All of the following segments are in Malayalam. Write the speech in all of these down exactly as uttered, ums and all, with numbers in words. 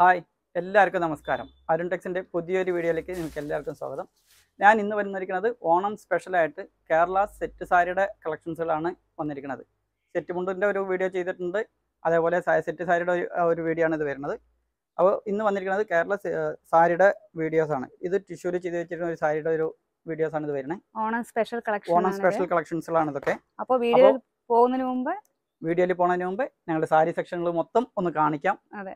ഹായ് എല്ലാവർക്കും നമസ്കാരം. അരുൺ ടെക്സിൻ്റെ പുതിയൊരു വീഡിയോയിലേക്ക് നിങ്ങൾക്ക് എല്ലാവർക്കും സ്വാഗതം. ഞാൻ ഇന്ന് വന്നിരിക്കുന്നത് ഓണം സ്പെഷ്യലായിട്ട് കേരള സെറ്റ് സാരിയുടെ കളക്ഷൻസുകളാണ് വന്നിരിക്കുന്നത്. സെറ്റ് മുണ്ടിൻ്റെ ഒരു വീഡിയോ ചെയ്തിട്ടുണ്ട്, അതേപോലെ സെറ്റ് സാരിയുടെ ഒരു വീഡിയോ ആണ് ഇത് വരുന്നത്. അപ്പോൾ ഇന്ന് വന്നിരിക്കുന്നത് കേരള സാരിയുടെ വീഡിയോസാണ്. ഇത് ടിഷ്യൂല് ചെയ്ത് വെച്ചിരുന്ന ഒരു സാരിയുടെ ഒരു വീഡിയോസാണ് ഇത് വരുന്നത്. Onam special collection Onam special കളക്ഷൻസുകളാണ് ഇതൊക്കെ. അപ്പോൾ വീഡിയോ പോകുന്നതിന് മുമ്പ് വീഡിയോയിൽ പോകുന്നതിന് മുമ്പ് ഞങ്ങളുടെ സാരി സെക്ഷനുകൾ മൊത്തം ഒന്ന് കാണിക്കാം. അതെ,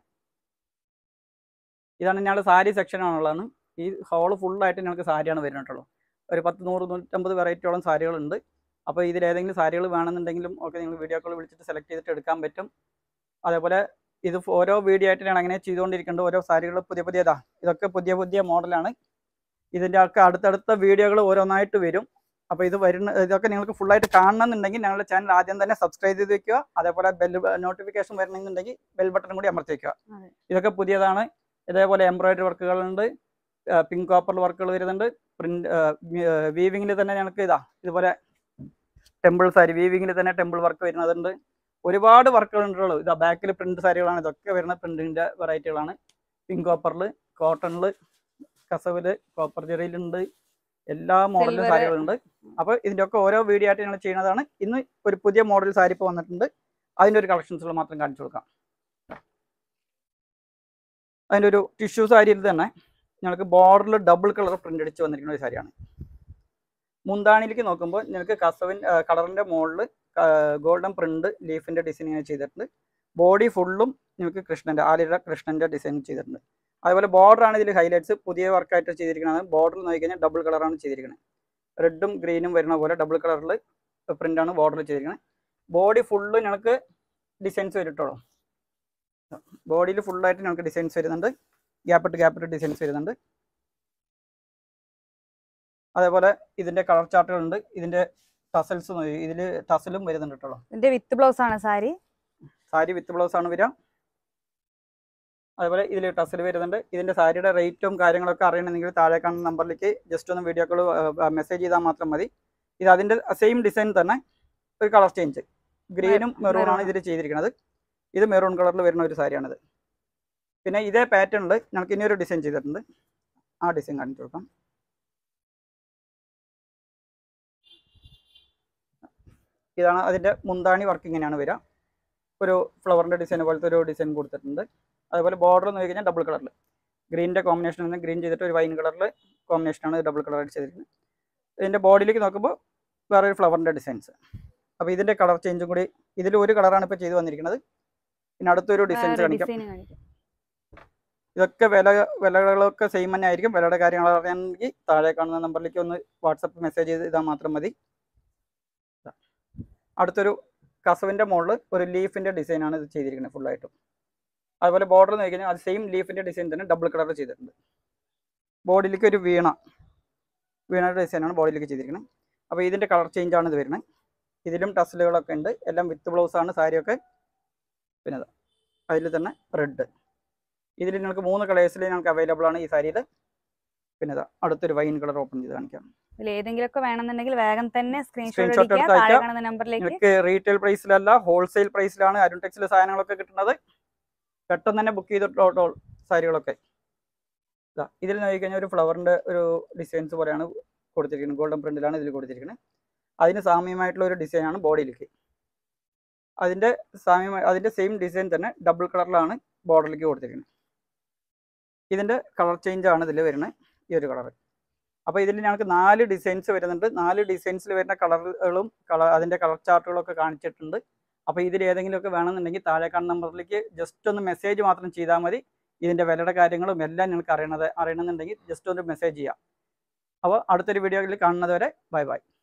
ഇതാണ് ഞങ്ങളുടെ സാരി സെക്ഷനാണുള്ളതാണ്. ഈ ഹോള് ഫുള്ളായിട്ട് ഞങ്ങൾക്ക് സാരിയാണ് വരുന്നുള്ളൂ. ഒരു പത്ത് നൂറ് നൂറ്റമ്പത് വെറൈറ്റിയോളം സാരികളുണ്ട്. അപ്പോൾ ഇതിലേതെങ്കിലും സാരികൾ വേണമെന്നുണ്ടെങ്കിലും ഒക്കെ നിങ്ങൾ വീഡിയോ കോൾ വിളിച്ചിട്ട് സെലക്ട് ചെയ്തിട്ട് എടുക്കാൻ പറ്റും. അതേപോലെ ഇത് ഓരോ വീഡിയോ ആയിട്ട് ഞാൻ അങ്ങനെ ചെയ്തുകൊണ്ടിരിക്കുന്നുണ്ട്. ഓരോ സാരികൾ പുതിയ പുതിയതാ, ഇതൊക്കെ പുതിയ പുതിയ മോഡലാണ്. ഇതിൻ്റെ ഒക്കെ അടുത്തടുത്ത വീഡിയോകൾ ഓരോന്നായിട്ട് വരും. അപ്പോൾ ഇത് വരുന്ന ഇതൊക്കെ നിങ്ങൾക്ക് ഫുള്ളായിട്ട് കാണണമെന്നുണ്ടെങ്കിൽ ഞങ്ങളുടെ ചാനൽ ആദ്യം തന്നെ സബ്സ്ക്രൈബ് ചെയ്ത് വെക്കുക. അതേപോലെ ബെൽ നോട്ടിഫിക്കേഷൻ വരണമെന്നുണ്ടെങ്കിൽ ബെൽ ബട്ടൺ കൂടി അമർത്തി വയ്ക്കുക. ഇതൊക്കെ പുതിയതാണ്. ഇതേപോലെ എംബ്രോയിഡറി വർക്കുകളുണ്ട്, പിങ്ക് കോപ്പർ വർക്കുകൾ വരുന്നുണ്ട്. പ്രിന്റ് വീവിങ്ങിൽ തന്നെ ഞങ്ങൾക്ക് ഇതാ ഇതുപോലെ ടെമ്പിൾ സാരി വീവിങ്ങിൽ തന്നെ ടെമ്പിൾ വർക്ക് വരുന്നതുണ്ട്. ഒരുപാട് വർക്കുകളുണ്ടല്ലോ. ഇതാ ബാക്കിൽ പ്രിന്റ് സാരികളാണ്, ഇതൊക്കെ വരുന്ന പ്രിന്റിൻ്റെ വെറൈറ്റികളാണ്. പിങ്ക് കോപ്പറിൽ, കോട്ടണിൽ, കസവിൽ, കോപ്പർ ജെറിയിലുണ്ട്, എല്ലാ മോഡലും സാരികളുണ്ട്. അപ്പോൾ ഇതിൻ്റെ ഒക്കെ ഓരോ വീഡിയോ ആയിട്ട് ഞങ്ങൾ ചെയ്യുന്നതാണ്. ഇന്ന് ഒരു പുതിയ മോഡൽ സാരി ഇപ്പോൾ വന്നിട്ടുണ്ട്. അതിൻ്റെ ഒരു കളക്ഷൻസുകൾ മാത്രം കാണിച്ചു കൊടുക്കാം. അതിൻ്റെ ഒരു ടിഷ്യൂ സാരിയിൽ തന്നെ ഞങ്ങൾക്ക് ബോർഡറിൽ ഡബിൾ കളർ പ്രിൻ്റ് അടിച്ച് വന്നിരിക്കുന്ന ഒരു സാരിയാണ്. മുന്താണിയിലേക്ക് നോക്കുമ്പോൾ ഞങ്ങൾക്ക് കസവിൻ കളറിൻ്റെ മുകളിൽ ഗോൾഡൻ പ്രിൻ്റ് ലീഫിൻ്റെ ഡിസൈൻ ഇങ്ങനെ ചെയ്തിട്ടുണ്ട്. ബോഡി ഫുള്ളും ഞങ്ങൾക്ക് കൃഷ്ണൻ്റെ ആലിയുടെ കൃഷ്ണൻ്റെ ഡിസൈൻ ചെയ്തിട്ടുണ്ട്. അതുപോലെ ബോർഡറാണ് ഇതിൽ ഹൈലൈറ്റ്സ്. പുതിയ വർക്കായിട്ട് ചെയ്തിരിക്കുന്നത്. ബോർഡറിൽ നോക്കിക്കഴിഞ്ഞാൽ ഡബിൾ കളറാണ് ചെയ്തിരിക്കുന്നത്. റെഡും ഗ്രീനും വരുന്ന പോലെ ഡബിൾ കളറിൽ പ്രിൻ്റാണ് ബോർഡറിൽ ചെയ്തിരിക്കുന്നത്. ബോഡി ഫുള്ള് ഞങ്ങൾക്ക് ഡിസൈൻസ് വരിട്ടുള്ളൂ. ബോഡിയിൽ ഫുള്ളായിട്ട് ഞങ്ങൾക്ക് ഡിസൈൻസ് വരുന്നുണ്ട്. ഗ്യാപ്പിട്ട് ഗ്യാപ്പിട്ട് ഡിസൈൻസ് വരുന്നുണ്ട്. അതേപോലെ ഇതിൻ്റെ കളർ ചാർട്ടുകളുണ്ട്. ഇതിൻ്റെ ടസൽസ് ഇതിൽ ടസലും വരുന്നുണ്ട് കേട്ടോ. ഇതിൻ്റെ വിത്ത് ബ്ലൗസ് ആണ് സാരി. സാരി വിത്ത് ബ്ലൗസ് ആണ് വരിക. അതേപോലെ ഇതിൽ ടസൽ വരുന്നുണ്ട്. ഇതിൻ്റെ സാരിയുടെ റേറ്റും കാര്യങ്ങളൊക്കെ അറിയണമെങ്കിൽ താഴെ കാണുന്ന നമ്പറിലേക്ക് ജസ്റ്റ് ഒന്ന് വീഡിയോ കോൾ മെസ്സേജ് ചെയ്താൽ മാത്രം മതി. ഇത് അതിൻ്റെ സെയിം ഡിസൈൻ തന്നെ ഒരു കളർ ചേഞ്ച്, ഗ്രീനും മെറൂണാണ് ഇതിൽ ചെയ്തിരിക്കുന്നത്. ഇത് മെറൂൺ കളറിൽ വരുന്ന ഒരു സാരിയാണിത്. പിന്നെ ഇതേ പാറ്റേണിൽ ഞങ്ങൾക്ക് ഇനിയൊരു ഡിസൈൻ ചെയ്തിട്ടുണ്ട്. ആ ഡിസൈൻ കാണിച്ചു കൊടുക്കാം. ഇതാണ് അതിൻ്റെ മുന്താണി വർക്ക്. ഇങ്ങനെയാണ് വരിക. ഒരു ഫ്ലവറിൻ്റെ ഡിസൈൻ പോലത്തെ ഒരു ഡിസൈൻ കൊടുത്തിട്ടുണ്ട്. അതുപോലെ ബോർഡർ നോക്കി കഴിഞ്ഞാൽ ഡബിൾ കളറിൽ ഗ്രീനിൻ്റെ കോമ്പിനേഷൻ ആണ്. ഗ്രീൻ ചെയ്തിട്ട് ഒരു വൈൻ കളറിൽ കോമ്പിനേഷനാണ് ഡബിൾ കളറായിട്ട് ചെയ്തിരിക്കുന്നത്. ഇതിൻ്റെ ബോഡിയിലേക്ക് നോക്കുമ്പോൾ വേറെ ഒരു ഫ്ലവറിൻ്റെ ഡിസൈൻസ്. അപ്പോൾ ഇതിൻ്റെ കളർ ചേഞ്ചും കൂടി ഇതിൽ ഒരു കളറാണ് ഇപ്പോൾ ചെയ്ത് വന്നിരിക്കുന്നത്. പിന്നെ അടുത്തൊരു ഡിസൈൻസ് കാണിക്കാം. ഇതൊക്കെ വില വിലകളൊക്കെ സെയിം തന്നെ ആയിരിക്കും. വിലയുടെ കാര്യങ്ങൾ അറിയാമെങ്കിൽ താഴെ കാണുന്ന നമ്പറിലേക്ക് ഒന്ന് വാട്സപ്പ് മെസ്സേജ് ചെയ്ത് ഇതാൽ മാത്രം മതി. അടുത്തൊരു കസവിൻ്റെ മുകളിൽ ഒരു ലീഫിൻ്റെ ഡിസൈനാണ് ഇത് ചെയ്തിരിക്കുന്നത് ഫുള്ളായിട്ടും. അതുപോലെ ബോർഡർ നോക്കി കഴിഞ്ഞാൽ അത് സെയിം ലീഫിൻ്റെ ഡിസൈൻ തന്നെ ഡബിൾ കളർ ചെയ്തിട്ടുണ്ട്. ബോഡിയിലേക്ക് ഒരു വീണ വീണയുടെ ഡിസൈനാണ് ബോഡിയിലേക്ക് ചെയ്തിരിക്കുന്നത്. അപ്പോൾ ഇതിൻ്റെ കളർ ചേഞ്ചാണ് ഇത് വരുന്നത്. ഇതിലും ടസലുകളൊക്കെ ഉണ്ട്. എല്ലാം വിത്ത് ബ്ലൗസാണ് സാരിയൊക്കെ. പിന്നെ അതിൽ തന്നെ റെഡ്. ഇതിൽ നിങ്ങൾക്ക് മൂന്ന് കളേഴ്സിൽ ഞങ്ങൾക്ക് അവൈലബിൾ ആണ് ഈ സാരിയിൽ. പിന്നെ അടുത്തൊരു വൈൻ കളർ ഓപ്പൺ ചെയ്ത് കാണിക്കാം. ഏതെങ്കിലുമൊക്കെ വേണമെന്നുണ്ടെങ്കിൽ വേഗം തന്നെ സ്ക്രീൻഷോട്ട് എടുത്ത് താഴെ കാണുന്ന നമ്പറിലേക്ക്. നിങ്ങൾക്ക് റീറ്റെയിൽ പ്രൈസിലല്ല, ഹോൾസെയിൽ പ്രൈസിലാണ് അരുൺ ടെക്സിലെ സാധനങ്ങളൊക്കെ കിട്ടുന്നത്. പെട്ടെന്ന് തന്നെ ബുക്ക് ചെയ്തിട്ടോ സാരികളൊക്കെ. ഇതിൽ നോക്കിക്കഴിഞ്ഞാൽ ഒരു ഫ്ലവറിൻ്റെ ഒരു ഡിസൈൻസ് പോലെയാണ് കൊടുത്തിരിക്കുന്നത്. ഗോൾഡൻ പ്രിന്റിലാണ് ഇതിൽ കൊടുത്തിരിക്കുന്നത്. അതിന് സാമ്യമായിട്ടുള്ള ഒരു ഡിസൈനാണ് ബോഡിയിലേക്ക്. അതിൻ്റെ സാമ്യമായി അതിൻ്റെ സെയിം ഡിസൈൻ തന്നെ ഡബിൾ കളറിലാണ് ബോർഡറിലേക്ക് കൊടുത്തിരിക്കുന്നത്. ഇതിൻ്റെ കളർ ചേഞ്ചാണ് ഇതിൽ വരുന്നത്, ഈ ഒരു കളർ. അപ്പോൾ ഇതിൽ ഞങ്ങൾക്ക് നാല് ഡിസൈൻസ് വരുന്നുണ്ട്. നാല് ഡിസൈൻസിൽ വരുന്ന കളറുകളും കളർ അതിൻ്റെ കളർ ചാർട്ടുകളൊക്കെ കാണിച്ചിട്ടുണ്ട്. അപ്പോൾ ഇതിൽ ഏതെങ്കിലുമൊക്കെ വേണമെന്നുണ്ടെങ്കിൽ താഴെ കാണുന്ന നമ്പറിലേക്ക് ജസ്റ്റ് ഒന്ന് മെസ്സേജ് മാത്രം ചെയ്താൽ മതി. ഇതിൻ്റെ വിലയുടെ കാര്യങ്ങളും എല്ലാം നിങ്ങൾക്ക് അറിയണത് അറിയണമെന്നുണ്ടെങ്കിൽ ജസ്റ്റ് ഒന്ന് മെസ്സേജ് ചെയ്യാം. അപ്പോൾ അടുത്തൊരു വീഡിയോയിൽ കാണുന്നത് വരെ ബൈ ബൈ.